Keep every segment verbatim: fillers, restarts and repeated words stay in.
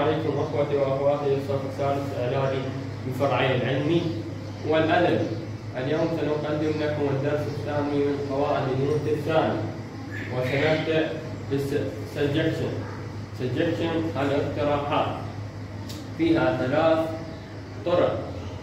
عليكم اخوتي واخواتي الصف الثالث اعدادي الفرعي العلمي والادبي. اليوم سنقدم لكم الدرس الثاني من قواعد اليونت الثاني، وسنبدا بالسجكشن. سجكشن الاقتراحات، فيها ثلاث طرق،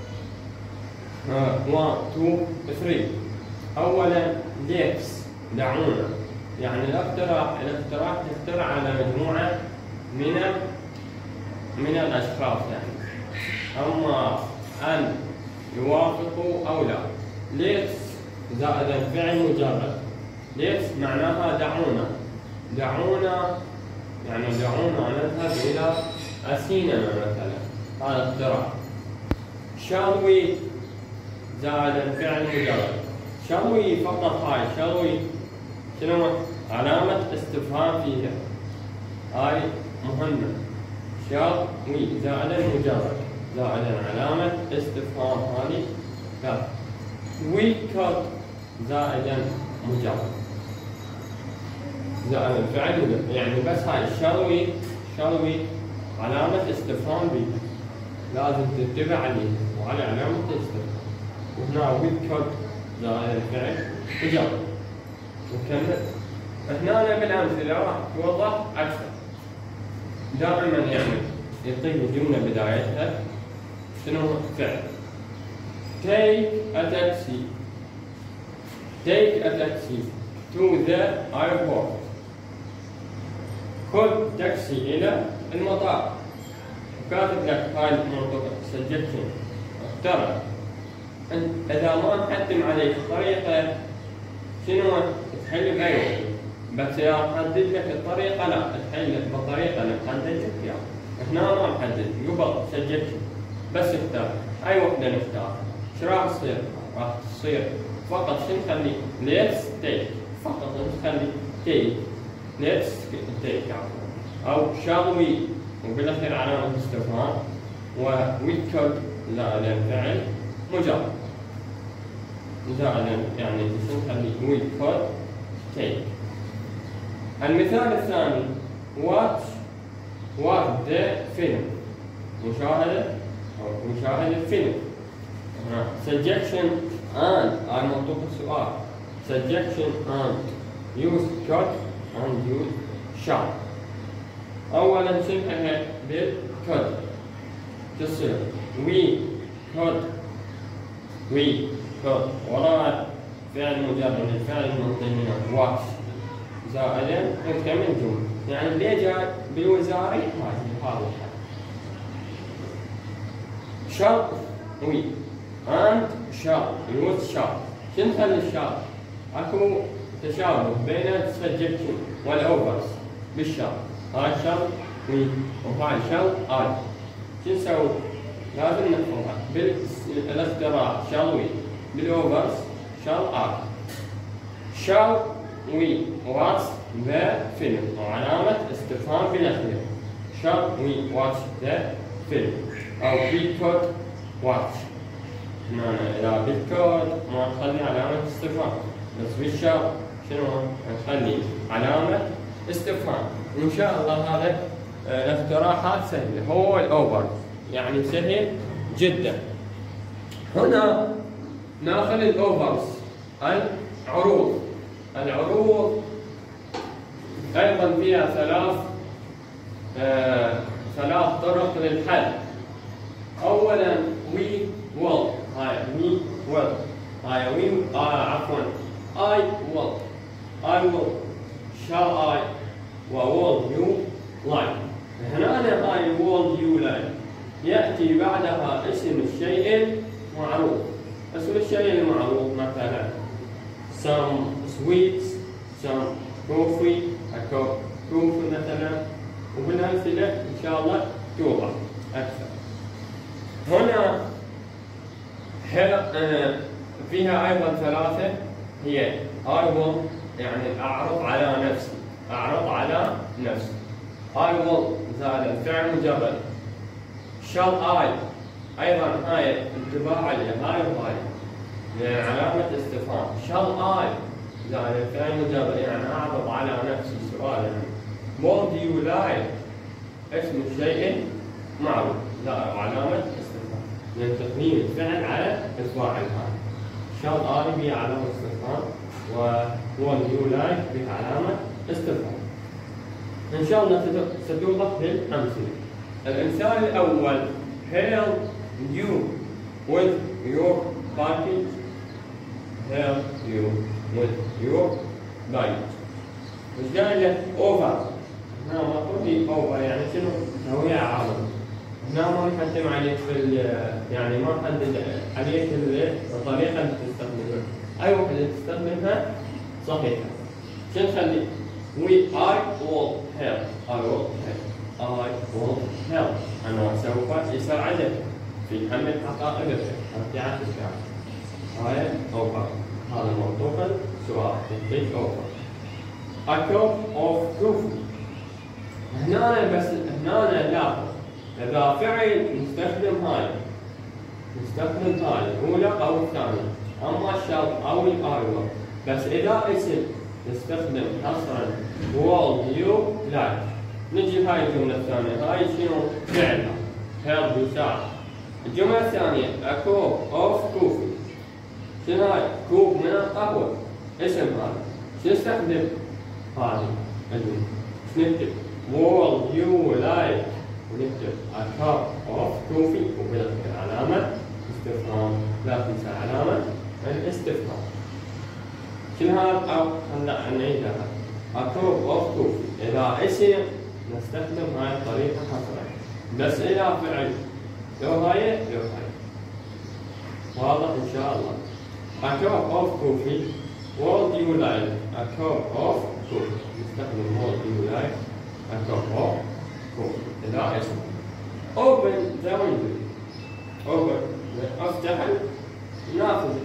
واحد اثنين ثلاثة. اولا ليتس، دعونا، يعني الاقتراح الاقتراح تقترح على مجموعه من من الاشخاص، يعني اما ان يوافقوا او لا. ليتس زائد الفعل مجرد. ليتس معناها دعونا، دعونا يعني دعونا نذهب الى السينما مثلا، هذا اقتراح. shall we زائد الفعل مجرد. shall we فقط هاي shall we شنو علامة استفهام فيها، هاي مهمة. shall we زائد المجرد زائد علامة استفهام هذه لا. we could زائد مجرد زائد الفعل مجرد، يعني بس هاي shall we shall we علامة استفهام بيها لازم تتبع عليها وعلى علامة استفهام. وهنا we could زائد الفعل مجرد. نكمل. هنا بالأمثلة راح توضح أكثر. دائما يعني يعطيك جملة بدايتها شنو فعل. take a taxi take a taxi to the airport. خذ تاكسي إلى المطار. وكاتب لك هاي المنطقة سجلتهم. اقترح. إذا ما نحتم عليك طريقة شنو تحل بأي، بس إذا حدد لك الطريقة لا تحل لك بالطريقة اللي محدد لك إياها. هنا ما محدد، قبل سجلت بس اختار أي وحدة نختار. إيش راح تصير؟ راح تصير فقط شو نخلي؟ let's take، فقط نخلي take، let's take أو shall we، وبالأخير علامة استفهام، و we could زائد الفعل مجرد زائد يعني شو نخلي we could take. المثال الثاني watch watch the film، مشاهدة أو مشاهدة فيلم. suggestion and هاي منطوق السؤال. suggestion and use could and use shall. أولاً شنو بالcould تصير we could we could وراء فعل مجرد الفعل المنطق من watch زائدا نكمل جملة، يعني اللي جاء بالوزاري هذه هذا الحال. shall we and shall use shall. شنو نخلي الشال؟ اكو تشابه بين السجكشن والاوفرز بالشال. هاي شال وي وهاي شال اي. شو نسوي؟ لازم نحفظها بالاقتراح shall we، بالاوفرز shall I. shall we watch the film وعلامة استفهام بالأخير. shall we watch the film أو we could watch. معنى إذا بالكود ما نخلي علامة استفهام، بس بالشال شنو نخلي علامة استفهام. وإن شاء الله هذا الاقتراحات سهلة. هو الأوفر يعني سهل جدا. هنا ناخذ الأوفرز، العروض. العروض أيضا فيها ثلاث آه ثلاث طرق للحل. أولا we will، هاي we will، هاي we آه عفوا I will I will shall I و will you like. هنا أنا هاي will you like يأتي بعدها اسم الشيء المعروف. اسم الشيء المعروف مثلا some sweets some coffee a cup coffee مثلا، وبالأمثلة إن شاء الله توضح أكثر. هنا فيها أيضا ثلاثة، هي I will يعني أعرض على نفسي، أعرض على نفسي. I will زائد الفعل مجرد. shall I أيضا هاي انتباه عليها، هاي وهاي يعني علامة استفهام. shall I زائد الفعل مجرد يعني أعرض على نفسي سؤال. يعني what do you like اسم الشيء معروف لا وعلامة استفهام، لأن تقديم الفعل على الفاعل هذا. shall I به علامة استفهام، وwould you like به علامة استفهام. إن شاء الله ستوضح بالأمثلة. الإمثال الأول help you with your package. help you with your baggage. وش قال له؟ over. هنا ما قلت over يعني شنو؟ تهوية عارضة. هنا ما يحتم عليك في يعني ما حدد عليك الطريقة اللي تستخدمها. أي وحدة تستخدمها صحيحة. شو نخلي؟ we I will help. I will help. I will help. أنا سوف يساعدك في حمل حقائبك. ارتياح الفعل. هاي over. هذا موضوع السؤال. take over. a cup of coffee. هنا بس هنا لاحظ إذا فعل نستخدم هاي نستخدم هاي الأولى أو الثانية، أما الشرط أو الأيوة. بس إذا اسم نستخدم حصرا would you like. نجي هاي الجملة الثانية، هاي شنو فعلها؟ help يساعد. الجملة الثانية a cup of coffee. شنو هاي؟ كوب من القهوة، اسم هذا. شو نستخدم؟ هذه الجملة. شو نكتب؟ would you like ونكتب a cup of coffee وبنكتب علامة استفهام، لا تنسى علامة الاستفهام. شنو هذا؟ أو خلنا نعيدها. a cup of coffee إذا اسم نستخدم هاي الطريقة حصرا، بس إذا فعل لو هاي لو هاي. واضح إن شاء الله. a cup of coffee would you like a cup of coffee. نستخدم would you like a cup of coffee إذا اسم. open the window. open افتح النافذة.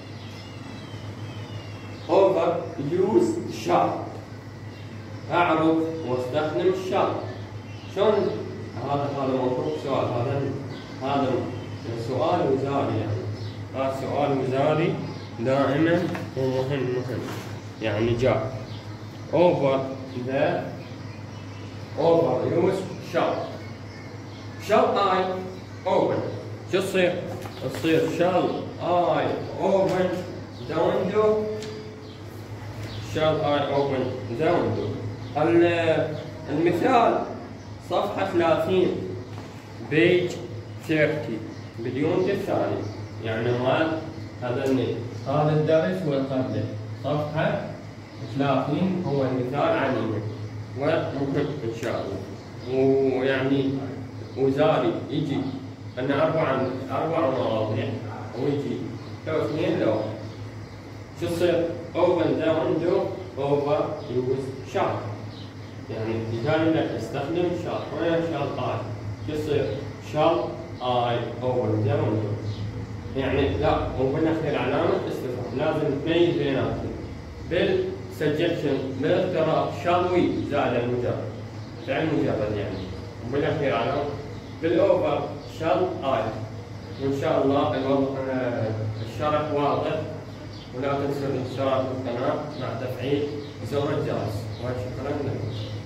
over use shall. أعرض واستخدم shall. شلون هذا هذا موضوع سؤال. هذا هذا سؤال وزاري يعني. هذا سؤال وزاري دائما ومهم مهم يعني جاء. over the over use shall. shall I open. شو تصير؟ تصير shall I open the window. shall I open the window. المثال صفحة ثلاثين page ثلاثين بدون الثاني يعني ما هذا النيل. هذا الدرس والقبله صفحة ثلاثين هو المثال عنينا ومهم إن شاء الله. ويعني وزاري يجي أن أربع أربع مواضيع ويجي لو اثنين لو شو تصير؟ open the window over use shall. يعني إذا لك استخدم shall وين shall I. شو تصير؟ shall I open the window. يعني لا وبالأخير علامة استفهام لازم تميز بيناتهم. بالسجكشن بالاقتراء shall we زائد المجرد فعل مجرد يعني. وبالأخير علامة بالأوفر shall I. وإن شاء الله الشرح واضح. ولا تنسوا الاشتراك في القناة مع تفعيل زر الجرس. وشكرا لكم.